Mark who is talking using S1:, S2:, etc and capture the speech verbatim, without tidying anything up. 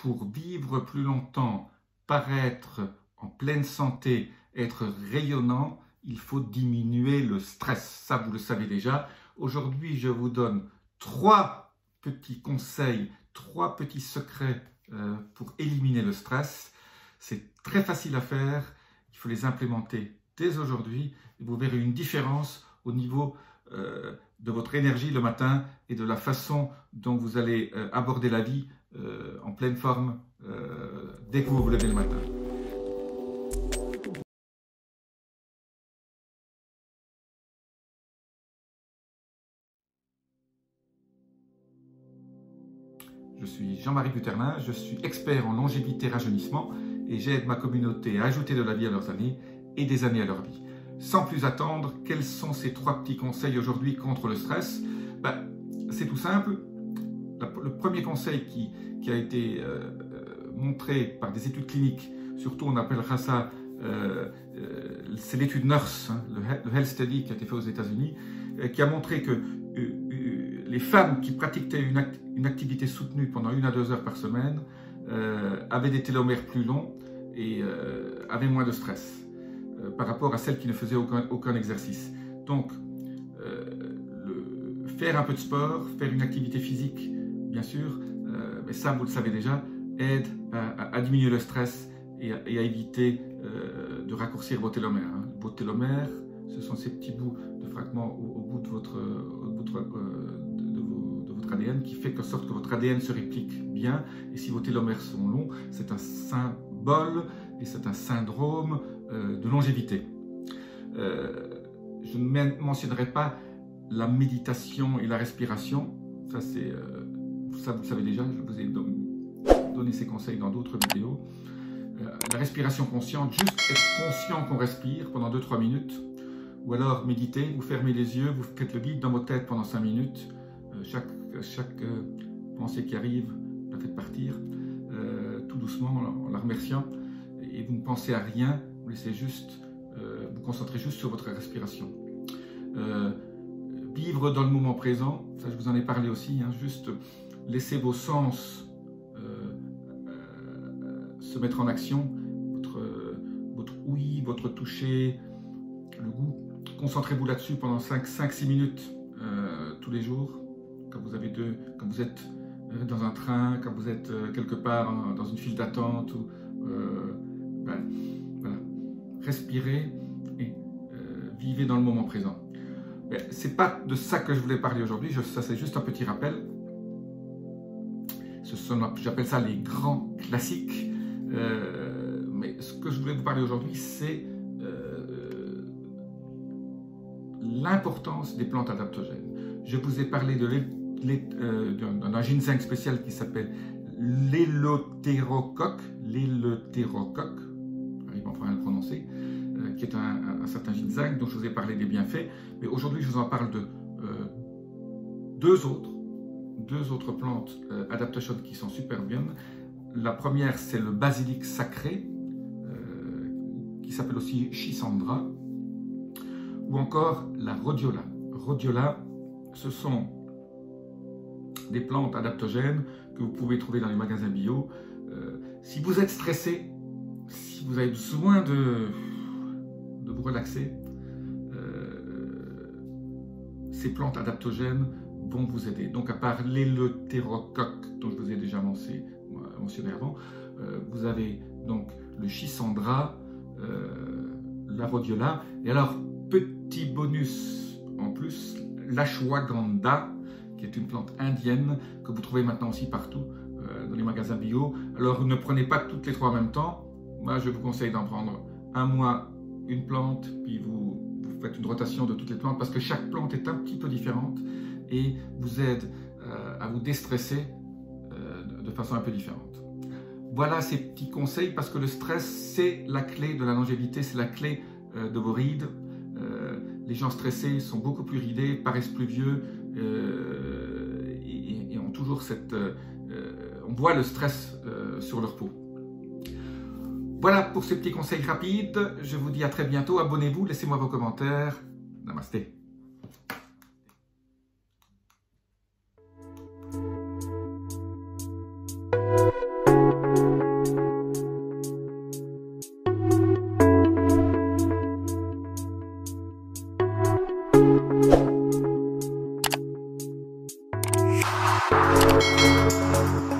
S1: pour vivre plus longtemps, paraître en pleine santé, être rayonnant, il faut diminuer le stress. Ça, vous le savez déjà. Aujourd'hui, je vous donne trois petits conseils, trois petits secrets euh, pour éliminer le stress. C'est très facile à faire. Il faut les implémenter dès aujourd'hui. Et vous verrez une différence au niveau euh, de votre énergie le matin et de la façon dont vous allez euh, aborder la vie euh, en pleine forme euh, dès que vous vous levez le matin. Je suis Jean-Marie Buterlin, je suis expert en longévité rajeunissement et j'aide ma communauté à ajouter de la vie à leurs années et des années à leur vie. Sans plus attendre, quels sont ces trois petits conseils aujourd'hui contre le stress? Ben, c'est tout simple. Le premier conseil qui, qui a été euh, montré par des études cliniques, surtout on appellera ça, euh, euh, c'est l'étude NURSE, hein, le Health Study qui a été fait aux États-Unis, euh, qui a montré que euh, les femmes qui pratiquaient une, act une activité soutenue pendant une à deux heures par semaine euh, avaient des télomères plus longs et euh, avaient moins de stress euh, par rapport à celles qui ne faisaient aucun, aucun exercice. Donc, euh, le, faire un peu de sport, faire une activité physique, bien sûr, euh, mais ça, vous le savez déjà, aide à, à, à diminuer le stress et à, et à éviter euh, de raccourcir vos télomères. Hein. Vos télomères, ce sont ces petits bouts de fragments au, au bout de votre, au bout de, euh, de, de, vos, de votre A D N qui fait en sorte que votre A D N se réplique bien. Et si vos télomères sont longs, c'est un symbole et c'est un syndrome euh, de longévité. Euh, je ne mentionnerai pas la méditation et la respiration. Ça, c'est, euh, ça vous le savez déjà, je vous ai donné ces conseils dans d'autres vidéos. Euh, la respiration consciente, juste être conscient qu'on respire pendant deux à trois minutes. Ou alors méditer, vous fermez les yeux, vous faites le vide dans votre tête pendant cinq minutes. Euh, chaque chaque euh, pensée qui arrive, vous la faites partir, euh, tout doucement, en, en la remerciant. Et vous ne pensez à rien, vous laissez juste, euh, vous concentrez juste sur votre respiration. Euh, vivre dans le moment présent, ça je vous en ai parlé aussi, hein, juste laisser vos sens euh, euh, se mettre en action, votre, votre ouïe, votre toucher, le goût. Concentrez-vous là-dessus pendant cinq à six minutes euh, tous les jours, quand vous, avez deux, quand vous êtes euh, dans un train, quand vous êtes euh, quelque part hein, dans une file d'attente. Ou, euh, ben, voilà. Respirez et euh, vivez dans le moment présent. Ce n'est pas de ça que je voulais parler aujourd'hui, ça c'est juste un petit rappel. J'appelle ça les grands classiques. Euh, mais ce que je voulais vous parler aujourd'hui, c'est euh, l'importance des plantes adaptogènes. Je vous ai parlé de euh, d'un ginseng spécial qui s'appelle l'éleutérocoque, l'éleutérocoque, j'arrive enfin à le prononcer, euh, qui est un, un, un certain ginseng dont je vous ai parlé des bienfaits. Mais aujourd'hui, je vous en parle de euh, deux autres, deux autres plantes euh, adaptogènes qui sont super bien. La première, c'est le basilic sacré, euh, qui s'appelle aussi Schisandra, ou encore la rhodiola. Rhodiola, ce sont des plantes adaptogènes que vous pouvez trouver dans les magasins bio. Euh, si vous êtes stressé, si vous avez besoin de, de vous relaxer, euh, ces plantes adaptogènes vont vous aider. Donc, à part l'éleutérocoque dont je vous ai déjà mentionné, mentionné avant, euh, vous avez donc le Schisandra, euh, la rhodiola, et alors, petit bonus en plus, l'ashwagandha, qui est une plante indienne que vous trouvez maintenant aussi partout euh, dans les magasins bio. Alors, ne prenez pas toutes les trois en même temps. Moi, je vous conseille d'en prendre un mois, une plante, puis vous, vous faites une rotation de toutes les plantes, parce que chaque plante est un petit peu différente et vous aide euh, à vous déstresser euh, de façon un peu différente. Voilà ces petits conseils, parce que le stress, c'est la clé de la longévité, c'est la clé euh, de vos rides. Euh, les gens stressés sont beaucoup plus ridés, paraissent plus vieux euh, et, et ont toujours cette... Euh, on voit le stress euh, sur leur peau. Voilà pour ces petits conseils rapides. Je vous dis à très bientôt. Abonnez-vous, laissez-moi vos commentaires. Namasté.
S2: Thank you.
S1: Ciao.